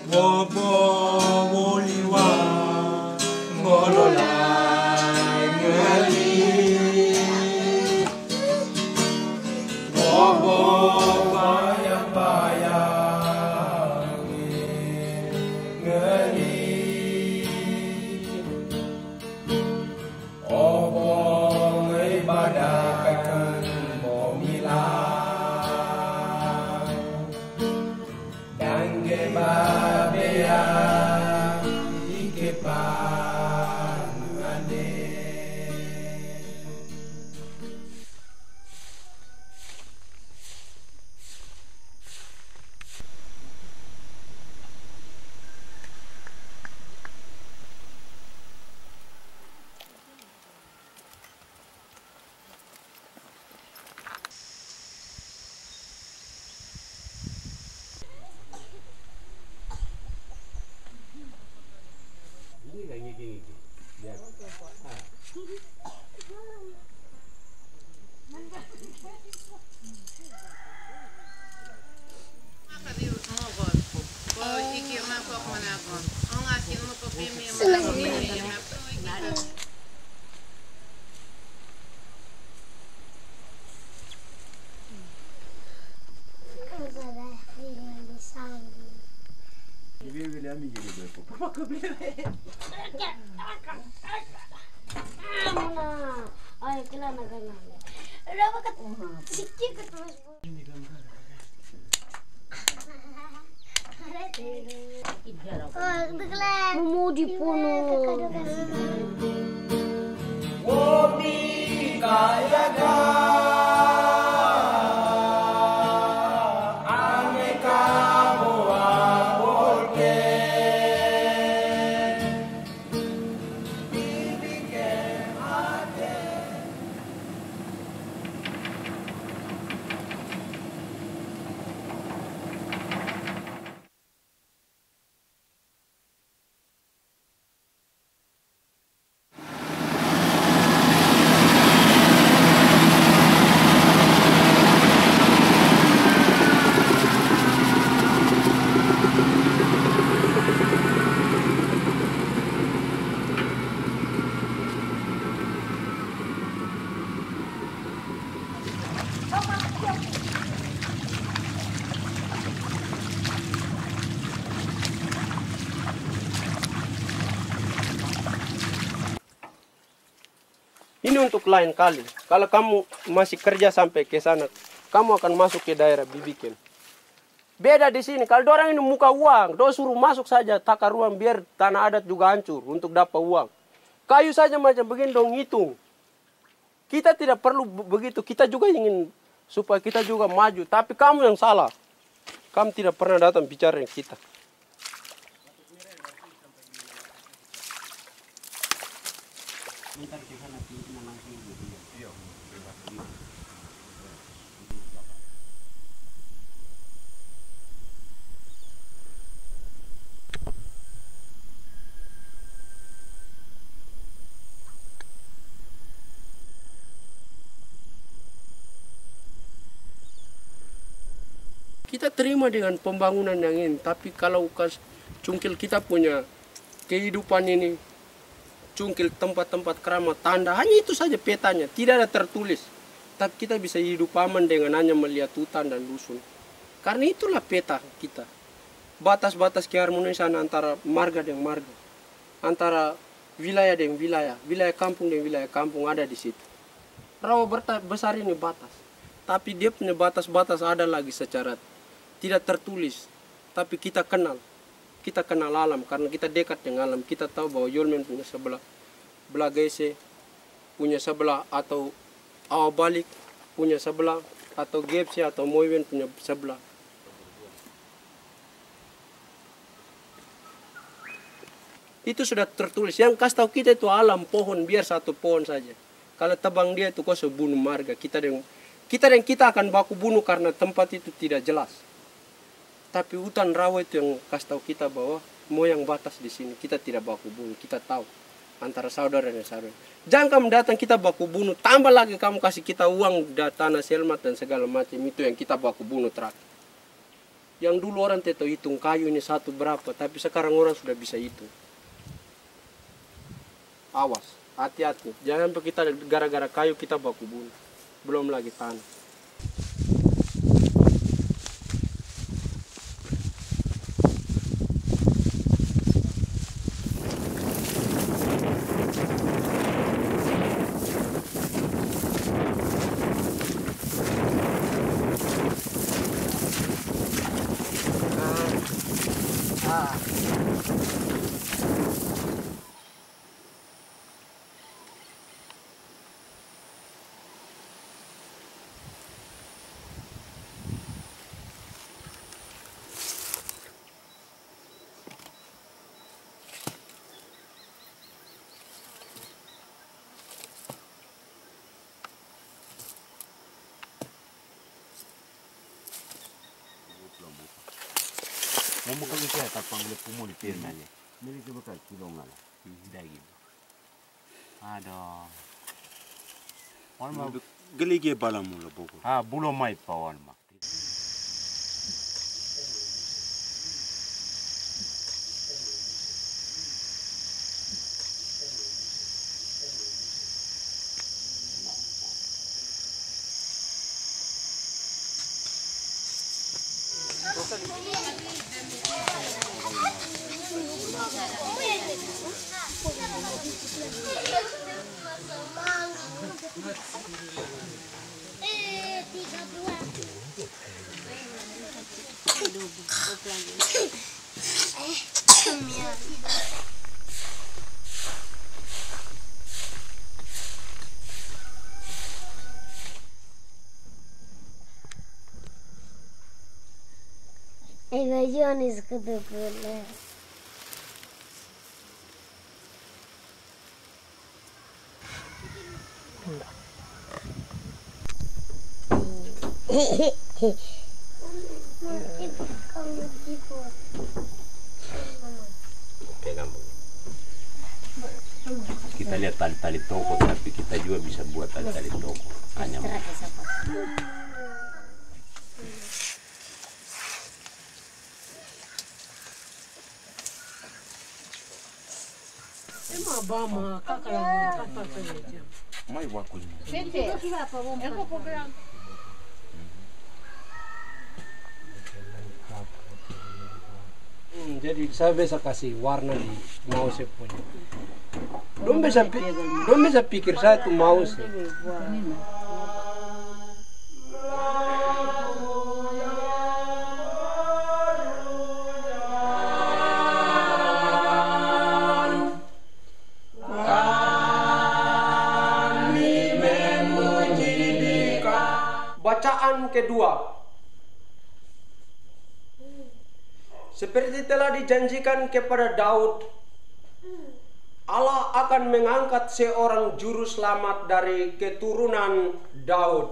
Wopo woliwa ngolola ngali Wopo bayang bayang ngali Opo ngibadakan bomila Dangge babea ikepan ade Ay, kailan na ganyan. Sikit ka terus. Mau dipunuh. Wobi kayaga aneka boa bolke bibike ade Ini untuk lain kali. Kalau kamu masih kerja sampai ke sana, kamu akan masuk ke daerah Bibiken. Beda di sini. Kalau orang ini muka uang, do suruh masuk saja takar uang biar tanah adat juga hancur untuk dapat uang. Kayu saja macam begini dong hitung. Kita tidak perlu begitu. Kita juga ingin supaya kita juga maju. Tapi kamu yang salah. Kamu tidak pernah datang bicara dengan kita. Kita terima dengan pembangunan yang ini, tapi kalau cungkil kita punya kehidupan ini, cungkil tempat-tempat keramat tanda, hanya itu saja petanya, tidak ada tertulis. Tapi kita bisa hidup aman dengan hanya melihat hutan dan dusun. Karena itulah peta kita. Batas-batas keharmonisan antara marga dengan marga. Antara wilayah dengan wilayah, wilayah kampung dengan wilayah kampung ada di situ. Rawa besar ini batas. Tapi dia punya batas-batas ada lagi secara tidak tertulis, tapi kita kenal alam karena kita dekat dengan alam. Kita tahu bahwa Yolmen punya sebelah, Blagese punya sebelah, atau Awabalik punya sebelah, atau Gepse atau Moiwen punya sebelah. Itu sudah tertulis. Yang kasih tahu kita itu alam, pohon, biar satu pohon saja. Kalau tebang dia itu kau bunuh marga. Kita akan baku bunuh karena tempat itu tidak jelas. Tapi hutan rawa itu yang kasih tahu kita bahwa moyang batas di sini. Kita tidak baku bunuh. Kita tahu antara saudara dan saudara. Jangan kamu datang kita baku bunuh. Tambah lagi kamu kasih kita uang, tanah selmat dan segala macam. Itu yang kita baku bunuh terakhir. Yang dulu orang tidak hitung kayu ini satu berapa, tapi sekarang orang sudah bisa hitung. Awas, hati-hati. Jangan sampai kita gara-gara kayu kita baku bunuh. Belum lagi tanah. Mau bukan itu ya, tak panggil pumuli pirna aja. Ini coba kan kilo ngala. Daging. Aduh. Orang mau Gelige balam mula boko. bulo mai pawan mak. Evasiones kedua. Pegang. Kita lihat tali-tali toko, tapi kita juga bisa buat tali-tali toko. Hanya mai wakunya. Jadi saya bisa kasih warna di mouse punya. Dong bisa pikir saya itu mouse. Bacaan kedua. Seperti telah dijanjikan kepada Daud, Allah akan mengangkat seorang juru selamat dari keturunan Daud.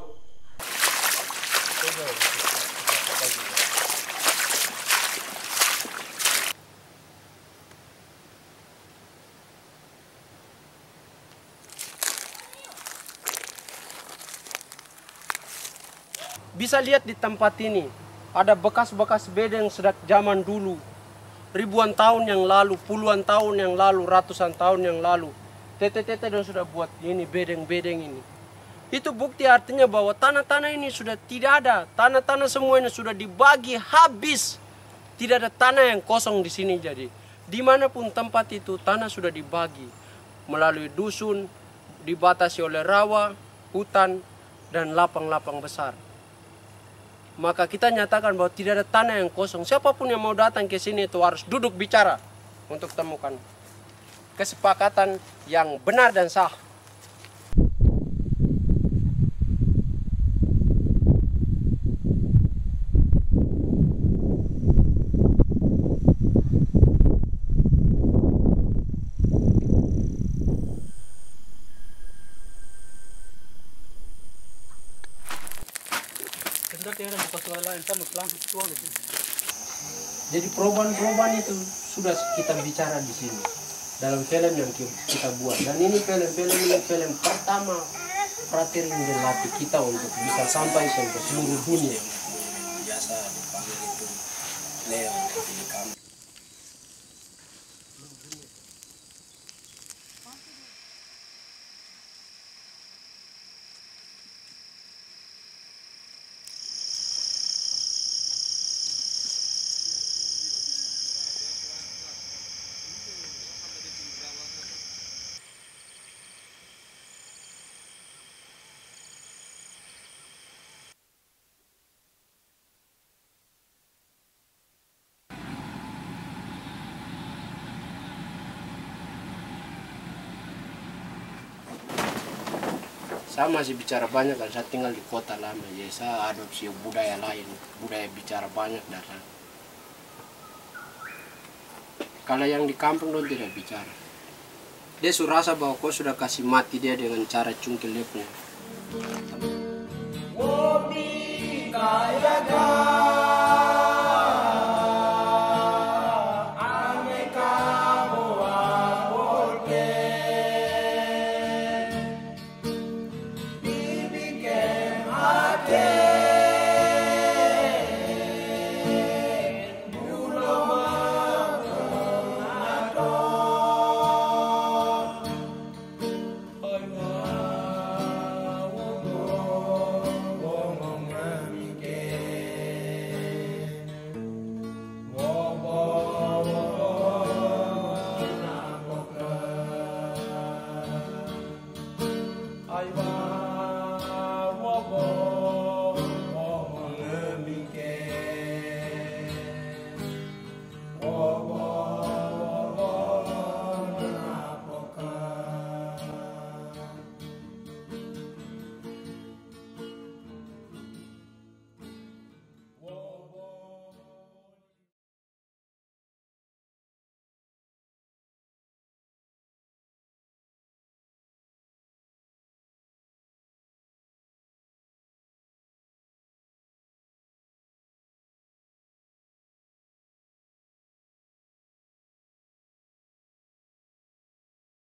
Bisa lihat di tempat ini, ada bekas-bekas bedeng sejak zaman dulu. Ribuan tahun yang lalu, puluhan tahun yang lalu, ratusan tahun yang lalu. Tete-tete dan sudah buat ini, bedeng-bedeng ini. Itu bukti artinya bahwa tanah-tanah ini sudah tidak ada. Tanah-tanah semuanya sudah dibagi habis. Tidak ada tanah yang kosong di sini jadi. Dimanapun tempat itu, tanah sudah dibagi. Melalui dusun, dibatasi oleh rawa, hutan, dan lapang-lapang besar. Maka kita nyatakan bahwa tidak ada tanah yang kosong. Siapapun yang mau datang ke sini itu harus duduk bicara untuk temukan kesepakatan yang benar dan sah. Jadi perubahan-perubahan itu sudah kita bicara di sini dalam film yang kita buat. Dan ini film pertama Frater Indelati kita untuk bisa sampaikan ke seluruh dunia. Biasa dipanggil itu Leo di kampung. Saya masih bicara banyak kan, saya tinggal di kota lama, jadi saya adopsi budaya lain, budaya bicara banyak dan kalau yang di kampung dong tidak bicara. Dia sudah rasa bahwa kau sudah kasih mati dia dengan cara cungkil dia punya.